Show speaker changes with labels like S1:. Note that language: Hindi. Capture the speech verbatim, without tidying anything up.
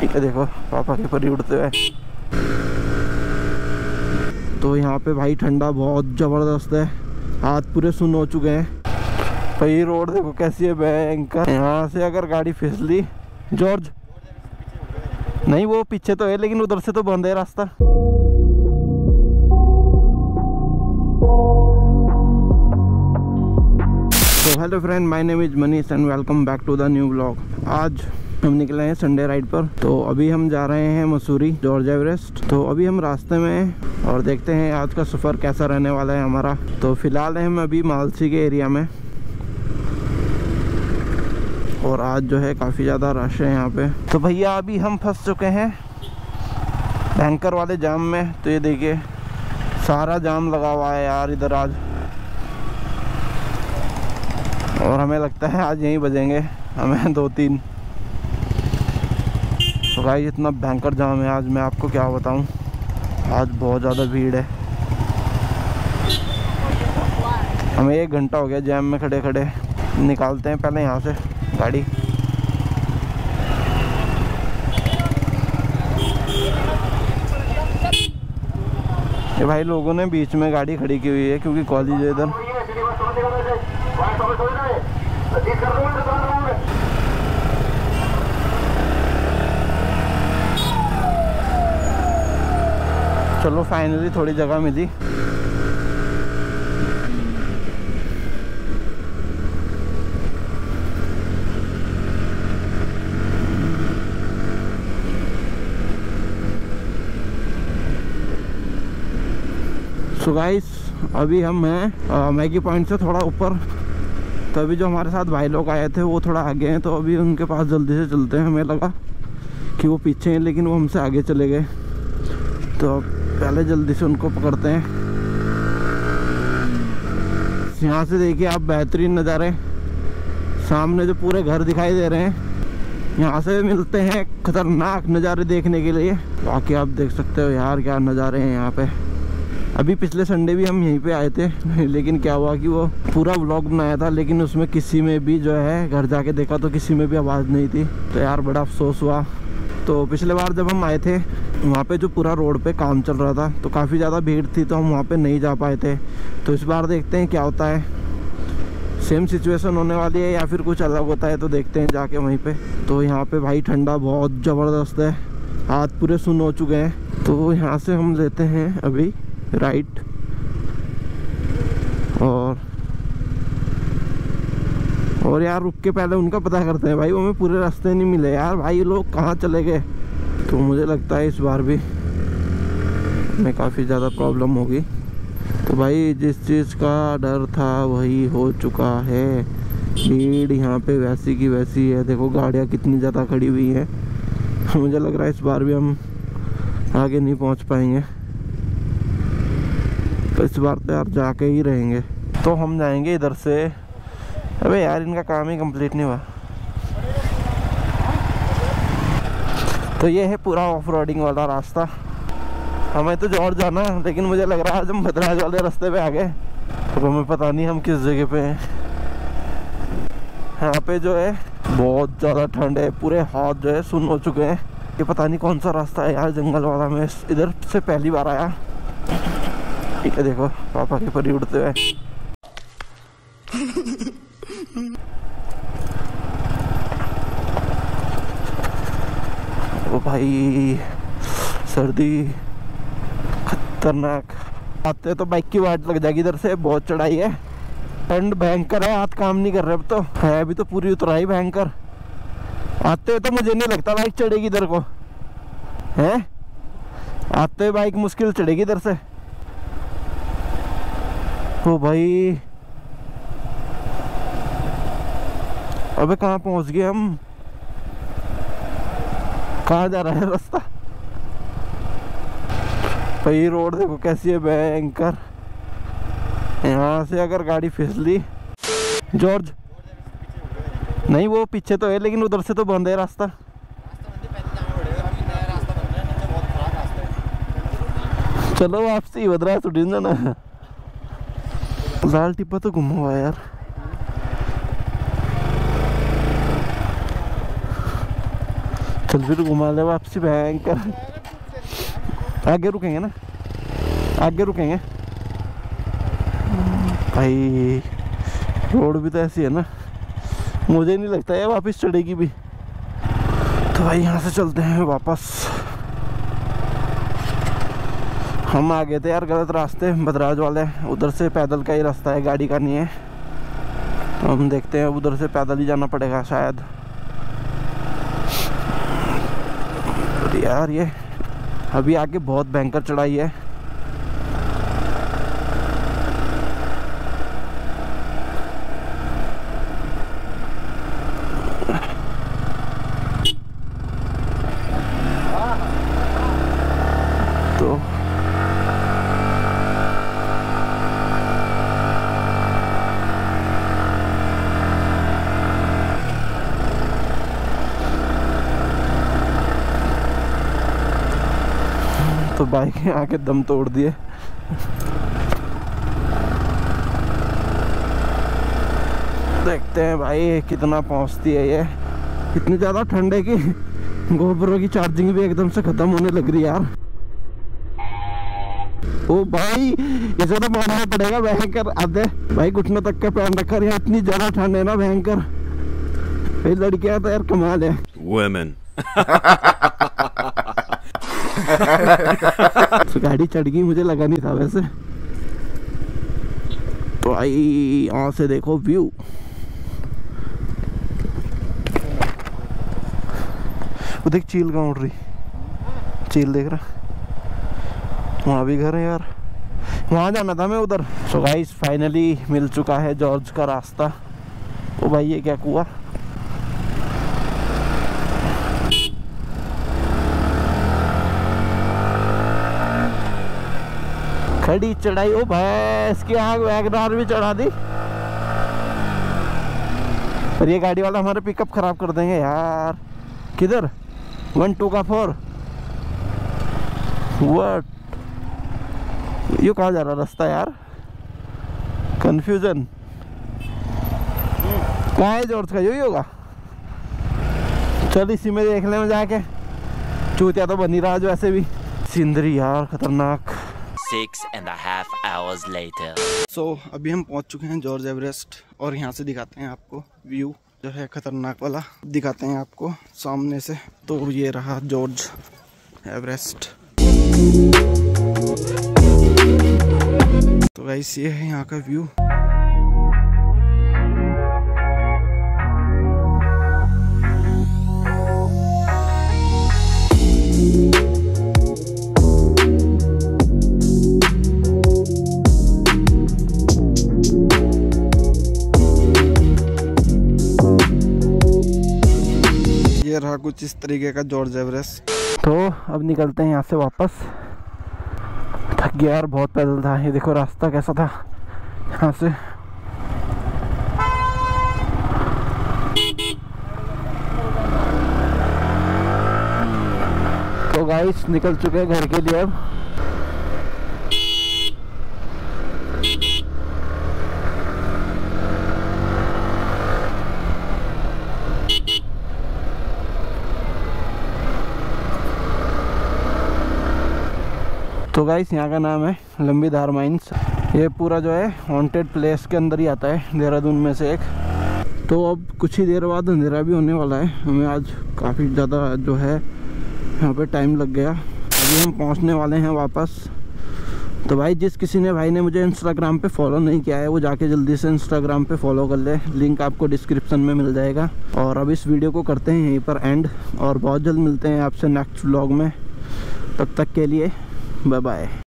S1: ठीक है, देखो पापा के परी उड़ते हुए। तो यहाँ पे भाई ठंडा बहुत ज़बरदस्त है, हाथ पूरे सुन हो चुके हैं भाई। रोड देखो कैसी है भयंकर। यहाँ से अगर गाड़ी फिसली, जॉर्ज नहीं वो पीछे तो है लेकिन उधर से तो बंद है रास्ता। तो hello friend, my name is Manish and welcome back to the new blog. आज हम निकले हैं संडे राइड पर। तो अभी हम जा रहे हैं मसूरी जॉर्ज एवरेस्ट। तो अभी हम रास्ते में हैं और देखते हैं आज का सफ़र कैसा रहने वाला है हमारा। तो फिलहाल हम अभी मालसी के एरिया में और आज जो है काफ़ी ज़्यादा रश है यहाँ पे। तो भैया अभी हम फंस चुके हैं भयंकर वाले जाम में। तो ये देखिए सारा जाम लगा हुआ है यार इधर आज, और हमें लगता है आज यहीं बजेंगे हमें दो तीन। तो भाई इतना भयंकर जाम है आज, मैं आपको क्या बताऊं, आज बहुत ज़्यादा भीड़ है। हमें एक घंटा हो गया जैम में खड़े खड़े। निकालते हैं पहले यहाँ से गाड़ी। ये भाई लोगों ने बीच में गाड़ी खड़ी की हुई है क्योंकि कॉलेज है इधर। चलो फाइनली थोड़ी जगह मिली। सो गाइस अभी हम हैं मैगी पॉइंट से थोड़ा ऊपर। तो अभी जो हमारे साथ भाई लोग आए थे वो थोड़ा आगे हैं, तो अभी उनके पास जल्दी से चलते हैं। हमें लगा कि वो पीछे हैं लेकिन वो हमसे आगे चले गए, तो पहले जल्दी से उनको पकड़ते हैं। यहाँ से देखिए आप बेहतरीन नज़ारे, सामने जो पूरे घर दिखाई दे रहे हैं, यहाँ से मिलते हैं खतरनाक नज़ारे देखने के लिए। बाकी आप देख सकते हो यार क्या नज़ारे हैं यहाँ पे। अभी पिछले संडे भी हम यहीं पे आए थे लेकिन क्या हुआ कि वो पूरा व्लॉग बनाया था लेकिन उसमें किसी में भी जो है घर जाके देखा तो किसी में भी आवाज़ नहीं थी। तो यार बड़ा अफसोस हुआ। तो पिछले बार जब हम आए थे वहाँ पे जो पूरा रोड पे काम चल रहा था तो काफ़ी ज़्यादा भीड़ थी, तो हम वहाँ पे नहीं जा पाए थे। तो इस बार देखते हैं क्या होता है, सेम सिचुएशन होने वाली है या फिर कुछ अलग होता है, तो देखते हैं जाके वहीं पे। तो यहाँ पे भाई ठंडा बहुत ज़बरदस्त है, हाथ पूरे सुन हो चुके हैं। तो यहाँ से हम लेते हैं अभी राइट और और यार रुक के पहले उनका पता करते हैं भाई, वो हमें पूरे रास्ते नहीं मिले यार। भाई लोग कहाँ चले गए। तो मुझे लगता है इस बार भी हमें काफ़ी ज़्यादा प्रॉब्लम होगी। तो भाई जिस चीज़ का डर था वही हो चुका है। भीड़ यहाँ पे वैसी की वैसी है, देखो गाड़ियाँ कितनी ज़्यादा खड़ी हुई है। मुझे लग रहा है इस बार भी हम आगे नहीं पहुँच पाएंगे, तो इस बार तो यार जाके ही रहेंगे। तो हम जाएंगे इधर से। अबे यार इनका काम ही कंप्लीट नहीं हुआ। तो ये है पूरा ऑफ रोडिंग वाला रास्ता। हमें तो जॉर्ज जाना है लेकिन मुझे लग रहा है हम भद्राज वाले रास्ते पे आ गए। तो हमें पता नहीं हम किस जगह पे हैं। यहाँ पे जो है बहुत ज़्यादा ठंड है, पूरे हाथ जो है सुन हो चुके हैं। ये पता नहीं कौन सा रास्ता है यार, जंगल वाला। मैं इधर से पहली बार आया। ठीक है, देखो पापा के परी उड़ते हुए। ओ भाई सर्दी खतरनाक। आते तो बाइक की वाट लग जाएगी, इधर से बहुत चढ़ाई है, ठंड भयंकर है, हाथ काम नहीं कर रहे। अब तो है अभी तो पूरी उतराई भयंकर। आते तो मुझे नहीं लगता बाइक चढ़ेगी इधर को, है आते बाइक मुश्किल चढ़ेगी इधर से। तो भाई अबे कहाँ पहुँच गए हम, कहाँ जा रहा है रास्ता। भाई रोड देखो कैसी है भयंकर। यहाँ से अगर गाड़ी फिसली, जॉर्ज नहीं वो पीछे तो है लेकिन उधर से तो बंद है रास्ता। चलो आपसे भद्रा छुट्टी ना। लाल टिप्पा तो गुम हुआ यार। चल फिर घुमा ले वापसी भयंकर। आगे रुकेंगे ना, आगे रुकेंगे भाई। रोड भी तो ऐसी है ना, मुझे नहीं लगता है वापस चढ़ेगी भी। तो भाई यहाँ से चलते हैं वापस। हम आ गए थे यार गलत रास्ते, बदराज वाले। उधर से पैदल का ही रास्ता है, गाड़ी का नहीं है। तो हम देखते हैं उधर से पैदल ही जाना पड़ेगा शायद। तो यार ये अभी आगे बहुत भयंकर चढ़ाई है। तो तो बाइक आके दम तोड़ दिए। देखते हैं भाई कितना पहुंचती है ये। इतनी ज़्यादा ठंड है कि गोप्रो की चार्जिंग भी एकदम से ख़त्म होने लग रही है यार। ओ भाई इसे तो मारना पड़ेगा भयंकर। आधे भाई घुटनों तक का पहन रखा है, इतनी ज़्यादा ठंड है ना भयंकर। भाई लड़कियां तो यार कमाल है। वुमेन तो गाड़ी चढ़ गई, मुझे लगा नहीं था वैसे। तो आई यहाँ से देखो व्यू। वो देख चील कहाँ उड़ रही, चील देख रहा। वहाँ भी घर है यार, वहाँ जाना था मैं उधर। सो गाइस फाइनली मिल चुका है जॉर्ज का रास्ता। ओ भाई ये क्या कुआ। खड़ी चढ़ाई। ओ भाई इसकी आग वैगनार भी चढ़ा दी। पर ये गाड़ी वाला हमारे पिकअप खराब कर देंगे यार। किधर वन टू का फोर व्हाट, ये कहाँ जा रहा रास्ता यार, कंफ्यूजन। कहाँ है जॉर्ज का, यही होगा। चल इसी में देख ले जाके। चूतिया तो बनी रहा जो ऐसे भी। सिंदरी यार खतरनाक।
S2: Six and a half hours later.
S1: So अभी हम पहुंच चुके हैं जॉर्ज एवरेस्ट और यहाँ से दिखाते हैं आपको व्यू जो है खतरनाक वाला, दिखाते हैं आपको सामने से। तो ये रहा जॉर्ज एवरेस्ट। तो गाइस ये है यहाँ का व्यू। ये रहा कुछ इस तरीके का जॉर्ज एवरेस्ट। तो अब निकलते हैं यहाँ से वापस। थक गया यार, बहुत पैदल था। ये देखो रास्ता कैसा था यहाँ से। तो गाइस निकल चुके हैं घर के लिए अब। तो गाइस यहाँ का नाम है लंबी धार माइंस। ये पूरा जो है हॉन्टेड प्लेस के अंदर ही आता है देहरादून में से एक। तो अब कुछ ही देर बाद अंधेरा भी होने वाला है। हमें आज काफ़ी ज़्यादा जो है यहाँ पे टाइम लग गया। अभी हम पहुँचने वाले हैं वापस। तो भाई जिस किसी ने भाई ने मुझे इंस्टाग्राम पे फॉलो नहीं किया है वो जाके जल्दी से इंस्टाग्राम पे फॉलो कर ले, लिंक आपको डिस्क्रिप्शन में मिल जाएगा। और अब इस वीडियो को करते हैं यहीं पर एंड, और बहुत जल्द मिलते हैं आपसे नेक्स्ट व्लॉग में। तब तक के लिए बाय बाय।